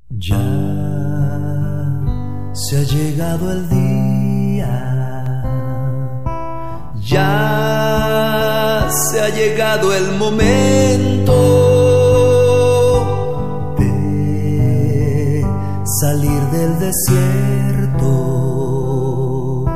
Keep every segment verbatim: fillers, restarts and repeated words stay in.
Ya se ha llegado el día, ya se ha llegado el momento de salir del desierto,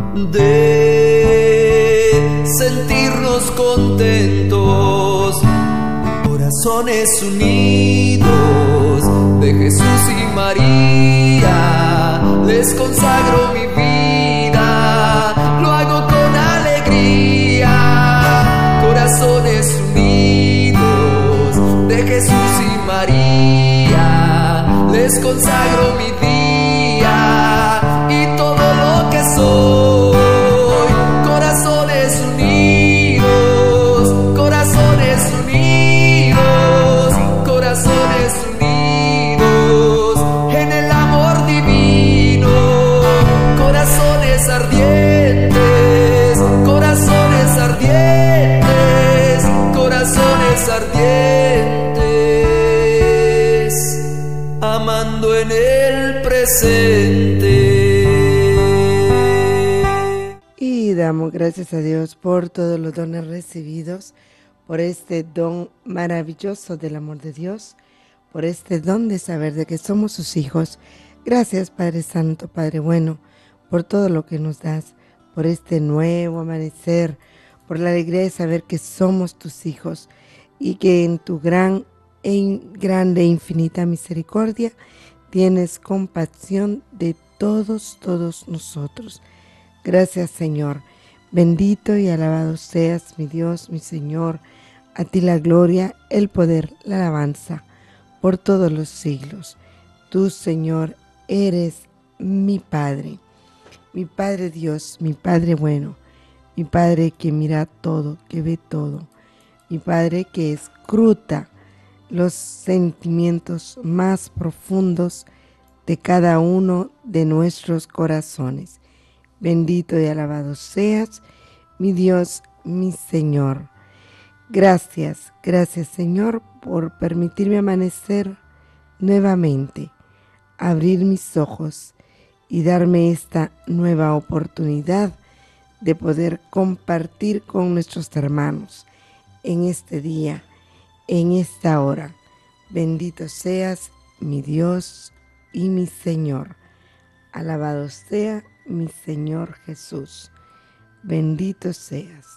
de sentirnos contentos, corazones unidos de Jesús y María. Les consagro mi vida, lo hago con alegría. Corazones unidos de Jesús y María. Les consagro mi día y todo lo que soy. Corazones unidos, corazones unidos, corazones unidos. Ardientes, corazones ardientes, corazones ardientes, amando en el presente. Y damos gracias a Dios por todos los dones recibidos, por este don maravilloso del amor de Dios, por este don de saber de que somos sus hijos. Gracias, Padre Santo, Padre bueno, por todo lo que nos das, por este nuevo amanecer, por la alegría de saber que somos tus hijos y que en tu gran e grande e infinita misericordia tienes compasión de todos, todos nosotros. Gracias, Señor. Bendito y alabado seas, mi Dios, mi Señor. A ti la gloria, el poder, la alabanza, por todos los siglos. Tú, Señor, eres mi Padre. Mi Padre Dios, mi Padre bueno, mi Padre que mira todo, que ve todo, mi Padre que escruta los sentimientos más profundos de cada uno de nuestros corazones. Bendito y alabado seas, mi Dios, mi Señor. Gracias, gracias Señor por permitirme amanecer nuevamente, abrir mis ojos y darme esta nueva oportunidad de poder compartir con nuestros hermanos en este día, en esta hora. Bendito seas, mi Dios y mi Señor. Alabado sea mi Señor Jesús. Bendito seas.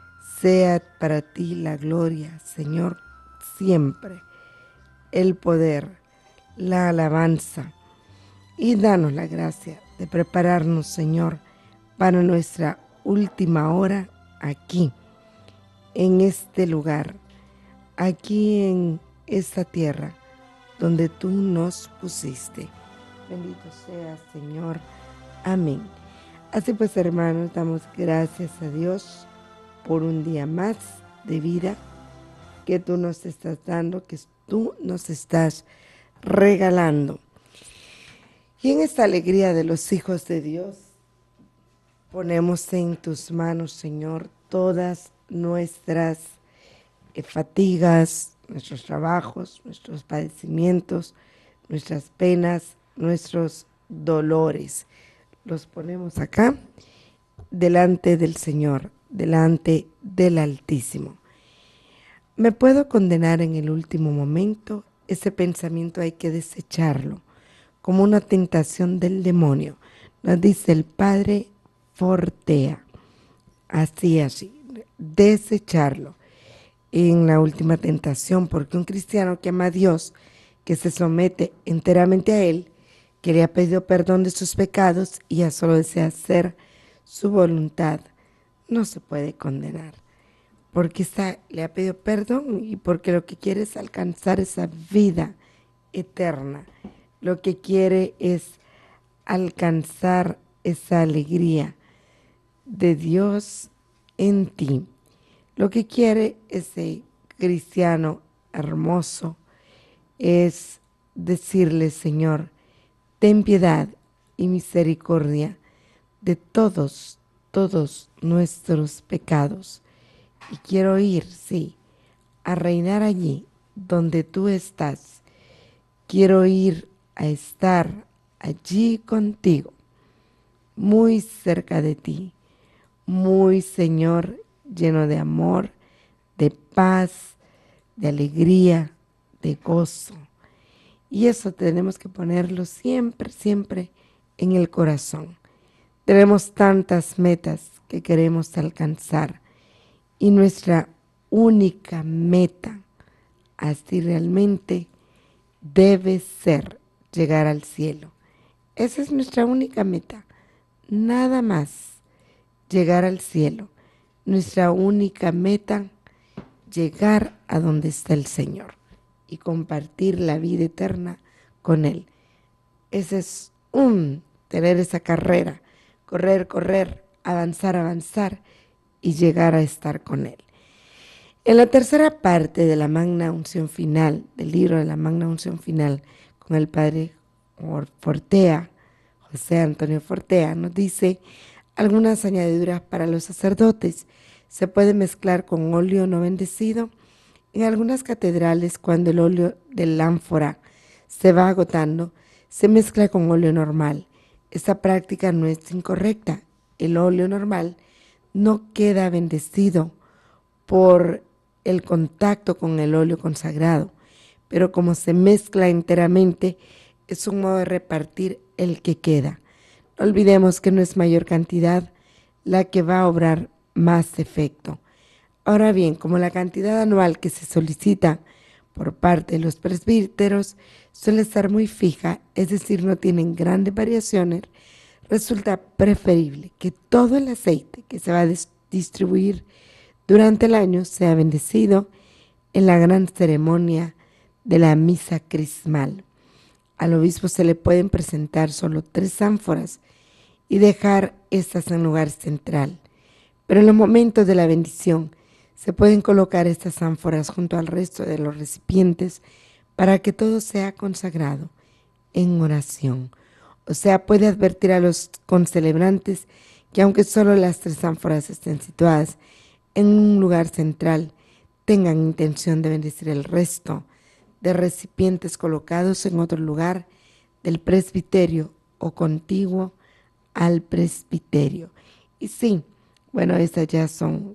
Sea para ti la gloria, Señor, siempre, el poder, la alabanza. Y danos la gracia de prepararnos, Señor, para nuestra última hora aquí, en este lugar, aquí en esta tierra donde tú nos pusiste. Bendito seas, Señor. Amén. Así pues, hermanos, damos gracias a Dios por un día más de vida que tú nos estás dando, que tú nos estás regalando. Y en esta alegría de los hijos de Dios, ponemos en tus manos, Señor, todas nuestras eh, fatigas, nuestros trabajos, nuestros padecimientos, nuestras penas, nuestros dolores. Los ponemos acá, delante del Señor, delante del Altísimo. ¿Me puedo condenar en el último momento? Ese pensamiento hay que desecharlo como una tentación del demonio. Nos dice el Padre Fortea. Así, así, desecharlo en la última tentación, porque un cristiano que ama a Dios, que se somete enteramente a Él, que le ha pedido perdón de sus pecados y ya solo desea hacer su voluntad, no se puede condenar, porque está, le ha pedido perdón y porque lo que quiere es alcanzar esa vida eterna. Lo que quiere es alcanzar esa alegría de Dios en ti. Lo que quiere ese cristiano hermoso es decirle, Señor, ten piedad y misericordia de todos, todos nuestros pecados. Y quiero ir, sí, a reinar allí donde tú estás. Quiero ir a estar allí contigo, muy cerca de ti, muy, Señor, lleno de amor, de paz, de alegría, de gozo. Y eso tenemos que ponerlo siempre, siempre en el corazón. Tenemos tantas metas que queremos alcanzar y nuestra única meta, así realmente, debe ser llegar al cielo. Esa es nuestra única meta, nada más, llegar al cielo. Nuestra única meta, llegar a donde está el Señor y compartir la vida eterna con Él. Ese es un, tener esa carrera, correr, correr, avanzar, avanzar y llegar a estar con Él. En la tercera parte de la Magna Unción Final, del libro de la Magna Unción Final, con el Padre Fortea, José Antonio Fortea, nos dice algunas añadiduras para los sacerdotes. Se puede mezclar con óleo no bendecido. En algunas catedrales, cuando el óleo de la ánfora se va agotando, se mezcla con óleo normal. Esta práctica no es incorrecta. El óleo normal no queda bendecido por el contacto con el óleo consagrado, pero como se mezcla enteramente, es un modo de repartir el que queda. No olvidemos que no es mayor cantidad la que va a obrar más efecto. Ahora bien, como la cantidad anual que se solicita por parte de los presbíteros suele estar muy fija, es decir, no tienen grandes variaciones, resulta preferible que todo el aceite que se va a distribuir durante el año sea bendecido en la gran ceremonia de la misa crismal. Al obispo se le pueden presentar solo tres ánforas y dejar estas en lugar central. Pero en los momentos de la bendición se pueden colocar estas ánforas junto al resto de los recipientes para que todo sea consagrado en oración. O sea, puede advertir a los concelebrantes que aunque solo las tres ánforas estén situadas en un lugar central, tengan intención de bendecir el resto de recipientes colocados en otro lugar del presbiterio o contiguo al presbiterio. Y sí, bueno, estas ya son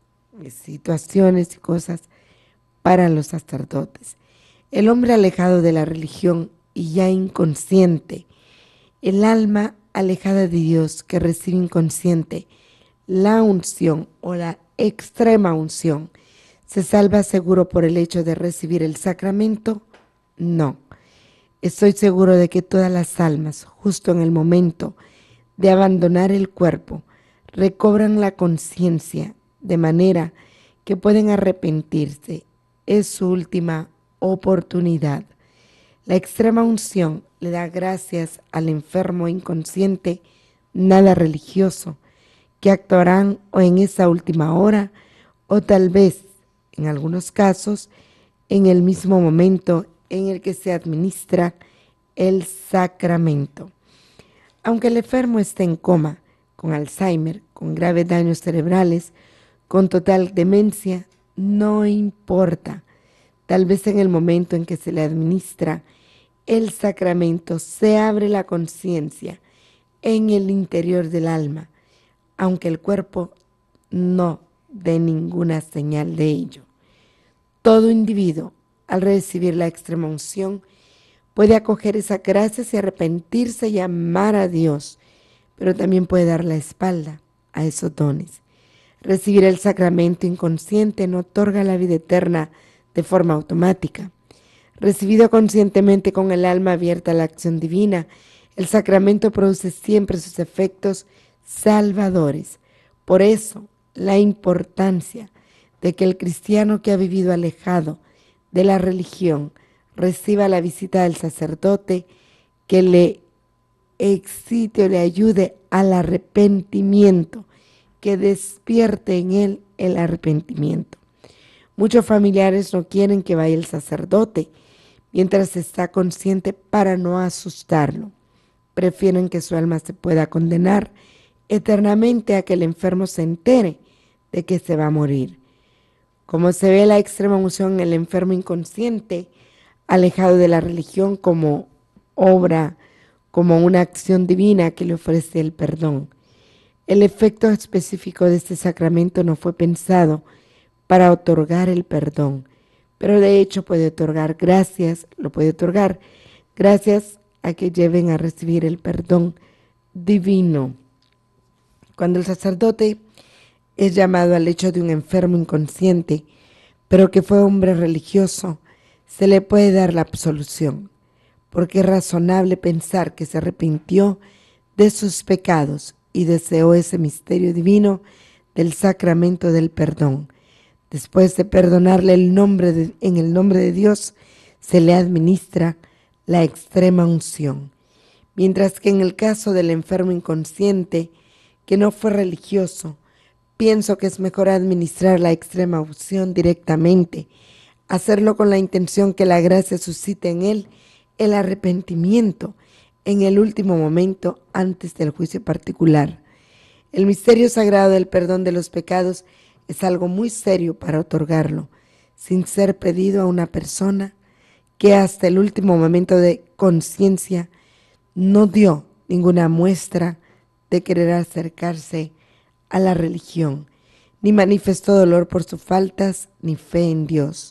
situaciones y cosas para los sacerdotes. El hombre alejado de la religión y ya inconsciente, el alma alejada de Dios que recibe inconsciente la unción o la extrema unción, ¿se salva seguro por el hecho de recibir el sacramento? No. Estoy seguro de que todas las almas, justo en el momento de abandonar el cuerpo, recobran la conciencia de manera que pueden arrepentirse. Es su última oportunidad. La extrema unción le da gracias al enfermo inconsciente, nada religioso, que actuarán o en esa última hora o tal vez, en algunos casos, en el mismo momento en el que se administra el sacramento. Aunque el enfermo esté en coma, con Alzheimer, con graves daños cerebrales, con total demencia, no importa. Tal vez en el momento en que se le administra el sacramento se abre la conciencia en el interior del alma, aunque el cuerpo no dé ninguna señal de ello. Todo individuo, al recibir la extrema unción, puede acoger esa gracia y arrepentirse y amar a Dios, pero también puede dar la espalda a esos dones. Recibir el sacramento inconsciente no otorga la vida eterna de forma automática. Recibido conscientemente con el alma abierta a la acción divina, el sacramento produce siempre sus efectos salvadores. Por eso, la importancia de que el cristiano que ha vivido alejado de la religión reciba la visita del sacerdote que le excite o le ayude al arrepentimiento, que despierte en él el arrepentimiento. Muchos familiares no quieren que vaya el sacerdote mientras está consciente para no asustarlo. Prefieren que su alma se pueda condenar eternamente a que el enfermo se entere de que se va a morir. Como se ve la extrema unción en el enfermo inconsciente, alejado de la religión como obra como una acción divina que le ofrece el perdón. El efecto específico de este sacramento no fue pensado para otorgar el perdón, pero de hecho puede otorgar gracias, lo puede otorgar gracias a que lleven a recibir el perdón divino. Cuando el sacerdote es llamado al hecho de un enfermo inconsciente, pero que fue hombre religioso, se le puede dar la absolución, porque es razonable pensar que se arrepintió de sus pecados y deseó ese misterio divino del sacramento del perdón. Después de perdonarle el nombre de, en el nombre de Dios, se le administra la extrema unción. Mientras que en el caso del enfermo inconsciente, que no fue religioso, pienso que es mejor administrar la extrema unción directamente, hacerlo con la intención que la gracia suscite en él el arrepentimiento en el último momento antes del juicio particular. El misterio sagrado del perdón de los pecados es algo muy serio para otorgarlo, sin ser pedido a una persona que hasta el último momento de conciencia no dio ninguna muestra de querer acercarse a la religión, ni manifestó dolor por sus faltas, ni fe en Dios.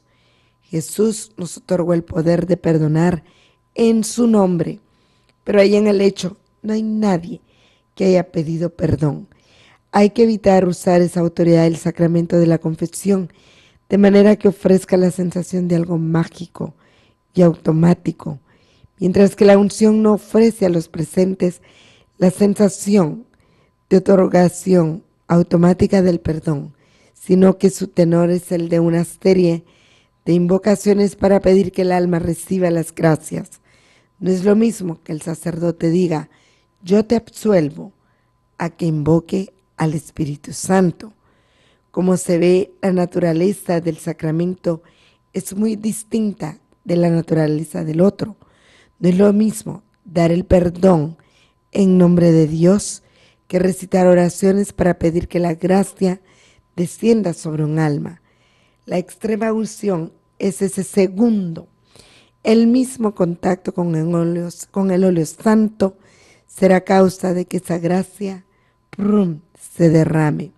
Jesús nos otorgó el poder de perdonar en su nombre, pero ahí en el hecho no hay nadie que haya pedido perdón. Hay que evitar usar esa autoridad del sacramento de la confesión de manera que ofrezca la sensación de algo mágico y automático, mientras que la unción no ofrece a los presentes la sensación de otorgación automática del perdón, sino que su tenor es el de una serie de invocaciones para pedir que el alma reciba las gracias. No es lo mismo que el sacerdote diga, yo te absuelvo, a que invoque al Espíritu Santo. Como se ve, la naturaleza del sacramento es muy distinta de la naturaleza del otro. No es lo mismo dar el perdón en nombre de Dios que recitar oraciones para pedir que la gracia descienda sobre un alma. La extrema unción es ese segundo. El mismo contacto con el óleo, con el óleo santo será causa de que esa gracia ¡prum!, se derrame.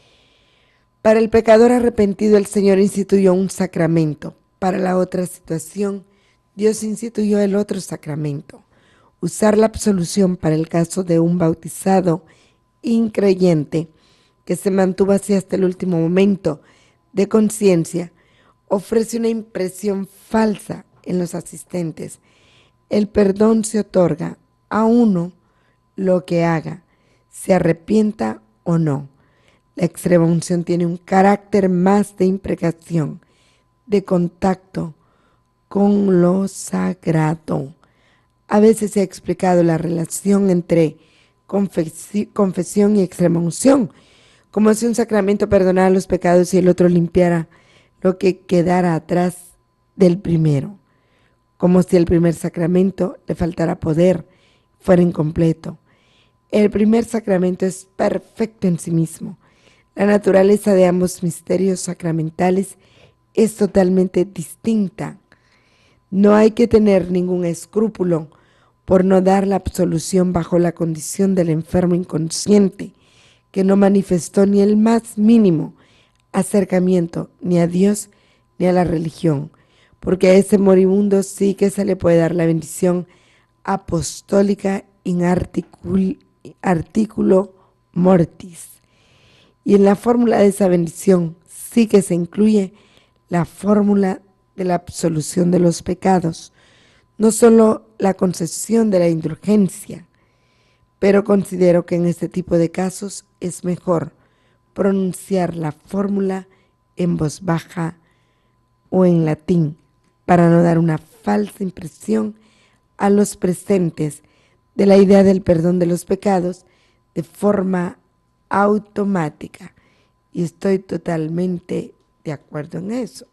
Para el pecador arrepentido, el Señor instituyó un sacramento. Para la otra situación, Dios instituyó el otro sacramento. Usar la absolución para el caso de un bautizado increyente que se mantuvo así hasta el último momento de conciencia ofrece una impresión falsa en los asistentes. El perdón se otorga a uno lo que haga, se arrepienta o no. La extrema unción tiene un carácter más de imprecación, de contacto con lo sagrado. A veces se ha explicado la relación entre confesi- confesión y extrema unción, como si un sacramento perdonara los pecados y el otro limpiara lo que quedara atrás del primero, como si el primer sacramento le faltara poder, fuera incompleto. El primer sacramento es perfecto en sí mismo. La naturaleza de ambos misterios sacramentales es totalmente distinta. No hay que tener ningún escrúpulo por no dar la absolución bajo la condición del enfermo inconsciente, que no manifestó ni el más mínimo acercamiento ni a Dios ni a la religión, porque a ese moribundo sí que se le puede dar la bendición apostólica in articul, articulo mortis. Y en la fórmula de esa bendición sí que se incluye la fórmula de la absolución de los pecados, no solo la concesión de la indulgencia, pero considero que en este tipo de casos es mejor pronunciar la fórmula en voz baja o en latín para no dar una falsa impresión a los presentes de la idea del perdón de los pecados de forma automática. Y estoy totalmente de acuerdo en eso.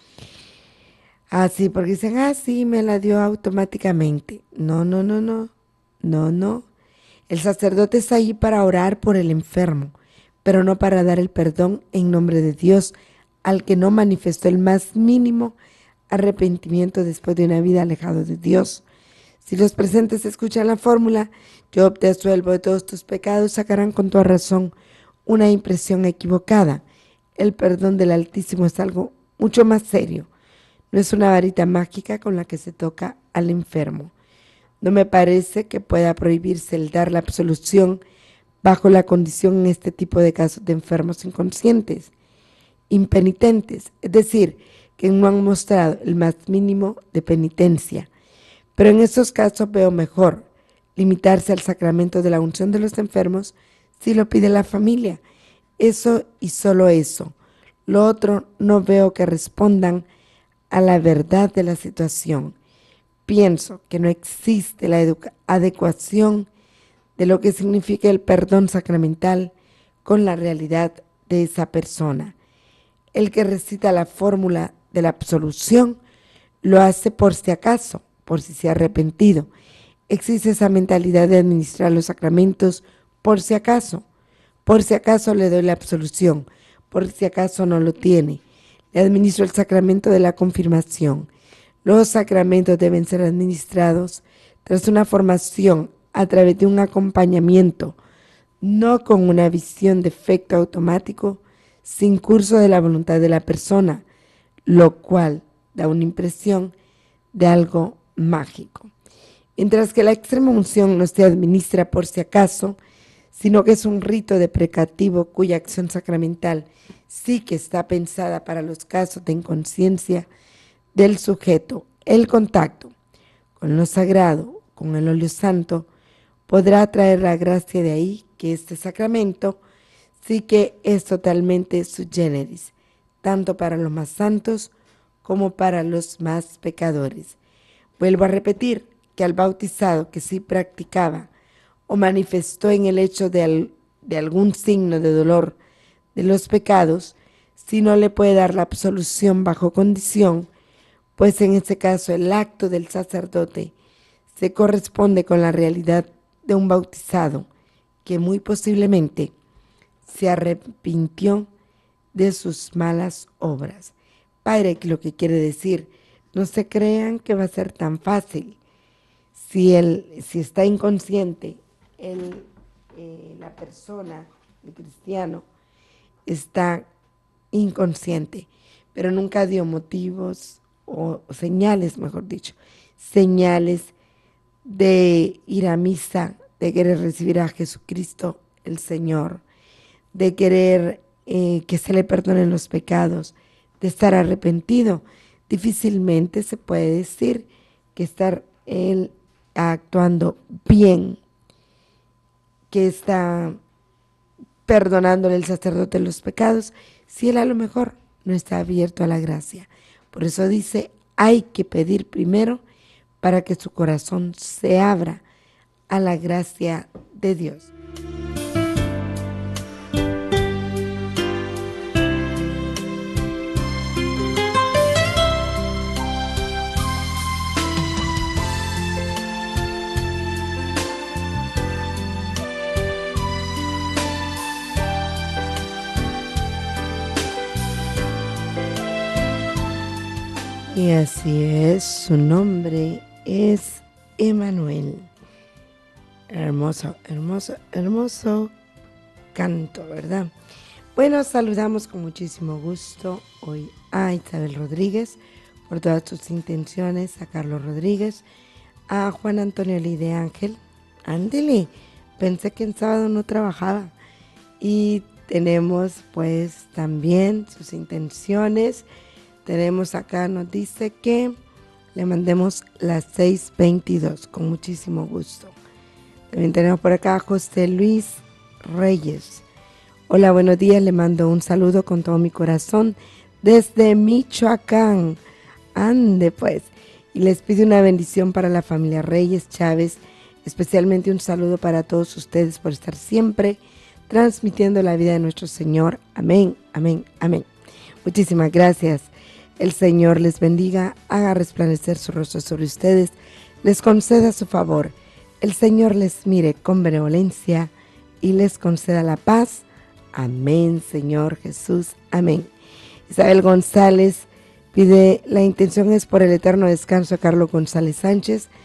Así, porque dicen, ah, sí, me la dio automáticamente. No, no, no, no, no, no. El sacerdote está ahí para orar por el enfermo, pero no para dar el perdón en nombre de Dios al que no manifestó el más mínimo arrepentimiento después de una vida alejado de Dios. Si los presentes escuchan la fórmula, yo te absuelvo de todos tus pecados, sacarán con toda razón una impresión equivocada. El perdón del Altísimo es algo mucho más serio. No es una varita mágica con la que se toca al enfermo. No me parece que pueda prohibirse el dar la absolución bajo la condición en este tipo de casos de enfermos inconscientes, impenitentes, es decir, que no han mostrado el más mínimo de penitencia. Pero en esos casos veo mejor limitarse al sacramento de la unción de los enfermos si lo pide la familia. Eso y solo eso. Lo otro no veo que respondan a la verdad de la situación. Pienso que no existe la adecuación de lo que significa el perdón sacramental con la realidad de esa persona. El que recita la fórmula de la absolución lo hace por si acaso, por si se ha arrepentido. Existe esa mentalidad de administrar los sacramentos por si acaso. Por si acaso le doy la absolución, por si acaso no lo tiene. Le administro el sacramento de la confirmación. Los sacramentos deben ser administrados tras una formación a través de un acompañamiento, no con una visión de efecto automático, sin curso de la voluntad de la persona, lo cual da una impresión de algo mágico. Mientras que la extrema unción no se administra por si acaso, sino que es un rito de precativo cuya acción sacramental sí que está pensada para los casos de inconsciencia del sujeto. El contacto con lo sagrado, con el óleo santo, podrá traer la gracia. De ahí que este sacramento sí que es totalmente sui generis, tanto para los más santos como para los más pecadores. Vuelvo a repetir que al bautizado que sí practicaba o manifestó en el hecho de, al, de algún signo de dolor de los pecados, si no le puede dar la absolución bajo condición, pues en este caso el acto del sacerdote se corresponde con la realidad de un bautizado que muy posiblemente se arrepintió de sus malas obras. Padre, lo que quiere decir, no se crean que va a ser tan fácil. Si, él, si está inconsciente, él, eh, la persona, el cristiano, está inconsciente, pero nunca dio motivos o, o señales, mejor dicho, señales de ir a misa, de querer recibir a Jesucristo el Señor, de querer eh, que se le perdonen los pecados, de estar arrepentido. Difícilmente se puede decir que estar él actuando bien, que está perdonándole el sacerdote los pecados, si él a lo mejor no está abierto a la gracia. Por eso dice, hay que pedir primero para que su corazón se abra a la gracia de Dios. Y así es, su nombre es Emmanuel. Hermoso, hermoso, hermoso canto, ¿verdad? Bueno, saludamos con muchísimo gusto hoy a Isabel Rodríguez por todas sus intenciones, a Carlos Rodríguez, a Juan Antonio Lide Ángel. Ándele, pensé que en sábado no trabajaba. Y tenemos pues también sus intenciones. Tenemos acá, nos dice que le mandemos las seis veintidós, con muchísimo gusto. También tenemos por acá a José Luis Reyes. Hola, buenos días, le mando un saludo con todo mi corazón desde Michoacán. Ande pues, y les pido una bendición para la familia Reyes Chávez, especialmente un saludo para todos ustedes por estar siempre transmitiendo la vida de nuestro Señor. Amén, amén, amén. Muchísimas gracias. El Señor les bendiga, haga resplandecer su rostro sobre ustedes, les conceda su favor. El Señor les mire con benevolencia y les conceda la paz. Amén, Señor Jesús. Amén. Isabel González pide, la intención es por el eterno descanso de Carlos González Sánchez,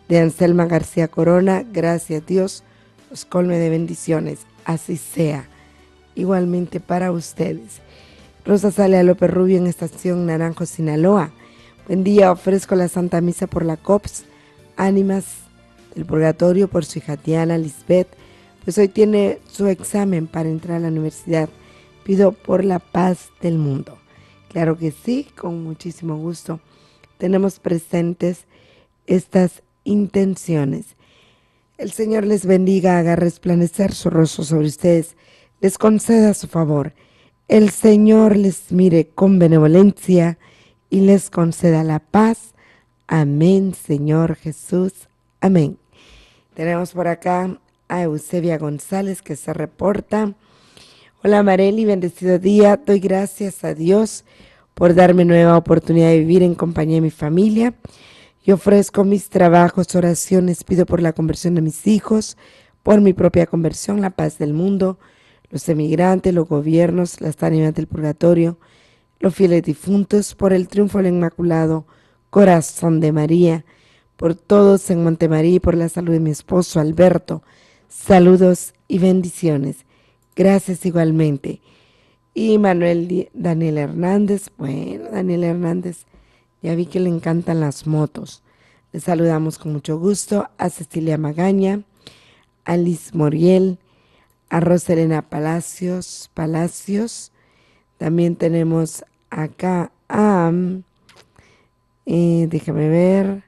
de Anselma García Corona. Gracias Dios, los colme de bendiciones, así sea. Igualmente para ustedes. Rosa Salia López Rubio en Estación Naranjo, Sinaloa. Buen día, ofrezco la Santa Misa por la C O P S, ánimas del purgatorio por su hija Diana Lisbeth, pues hoy tiene su examen para entrar a la universidad. Pido por la paz del mundo. Claro que sí, con muchísimo gusto. Tenemos presentes estas intenciones. El Señor les bendiga, haga resplandecer su rostro sobre ustedes, les conceda su favor. El Señor les mire con benevolencia y les conceda la paz. Amén, Señor Jesús. Amén. Tenemos por acá a Eusebia González que se reporta. Hola Marely, bendecido día. Doy gracias a Dios por darme nueva oportunidad de vivir en compañía de mi familia. Yo ofrezco mis trabajos, oraciones, pido por la conversión de mis hijos, por mi propia conversión, la paz del mundo, los emigrantes, los gobiernos, las ánimas del purgatorio, los fieles difuntos, por el triunfo del Inmaculado Corazón de María, por todos en Montemaría y por la salud de mi esposo Alberto. Saludos y bendiciones. Gracias igualmente. Y Manuel Daniel Hernández, bueno, Daniel Hernández, ya vi que le encantan las motos. Le saludamos con mucho gusto a Cecilia Magaña, a Liz Moriel, a Roselena Palacios, Palacios. También tenemos acá a, eh, déjame ver,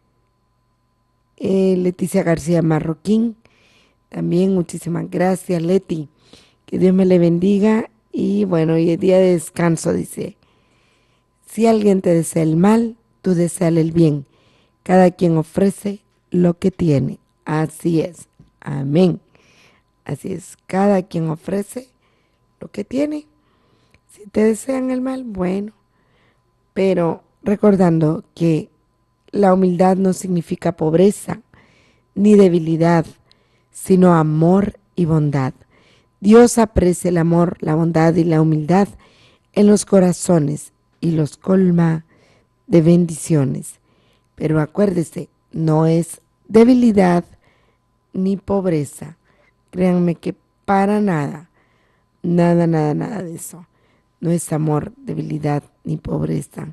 eh, Leticia García Marroquín. También muchísimas gracias, Leti. Que Dios me le bendiga. Y bueno, hoy es día de descanso, dice. Si alguien te desea el mal, tú deseale el bien. Cada quien ofrece lo que tiene. Así es. Amén. Así es. Cada quien ofrece lo que tiene. Si te desean el mal, bueno. Pero recordando que la humildad no significa pobreza ni debilidad, sino amor y bondad. Dios aprecia el amor, la bondad y la humildad en los corazones y los colma de bendiciones. Pero acuérdese, no es debilidad ni pobreza. Créanme que para nada, nada, nada, nada de eso. No es amor, debilidad ni pobreza.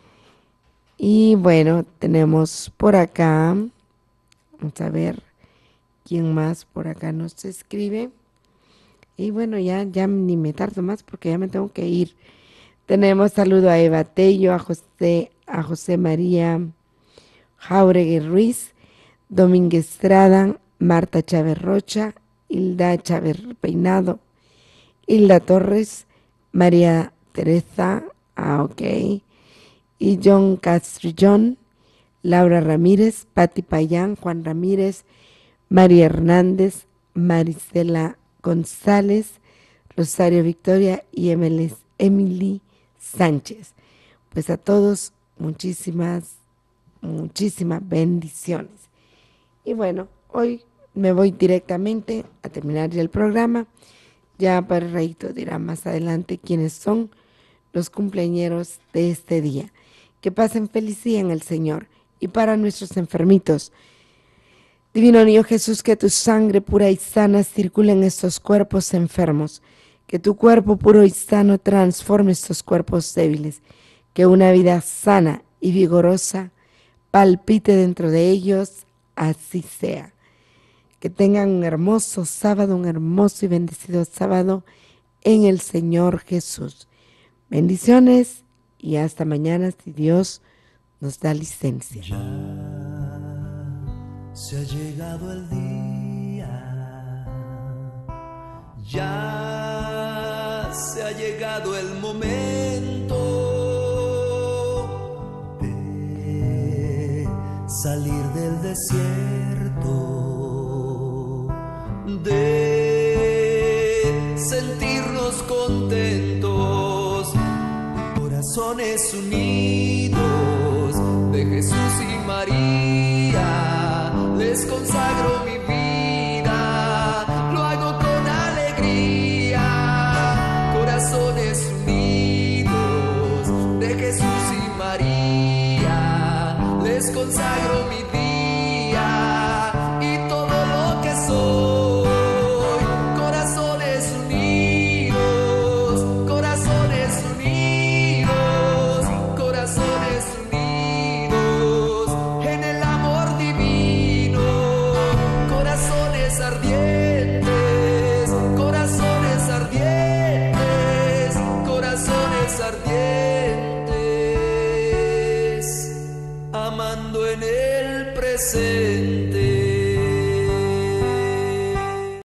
Y bueno, tenemos por acá, vamos a ver quién más por acá nos escribe. Y bueno, ya, ya ni me tardo más porque ya me tengo que ir. Tenemos saludo a Eva Tello, a José, a José María Jauregui Ruiz, Domínguez Estrada, Marta Chávez Rocha, Hilda Chávez Peinado, Hilda Torres, María Teresa, ah, ok, y John Castrillón, Laura Ramírez, Pati Payán, Juan Ramírez, María Hernández, Marisela González, Rosario Victoria y Emily Sánchez. Pues a todos muchísimas, muchísimas bendiciones. Y bueno, hoy me voy directamente a terminar ya el programa. Ya para Reito dirá más adelante quiénes son los cumpleañeros de este día. Que pasen feliz día en el Señor. Y para nuestros enfermitos, Divino Niño Jesús, que tu sangre pura y sana circule en estos cuerpos enfermos, que tu cuerpo puro y sano transforme estos cuerpos débiles, que una vida sana y vigorosa palpite dentro de ellos, así sea. Que tengan un hermoso sábado, un hermoso y bendecido sábado en el Señor Jesús. Bendiciones y hasta mañana si Dios nos da licencia. Se ha llegado el día, ya se ha llegado el momento de salir del desierto, de sentirnos contentos, corazones unidos de Jesús y María. Les consagro mi vida, lo hago con alegría. Corazones unidos de Jesús y María. Les consagro mi día. presente.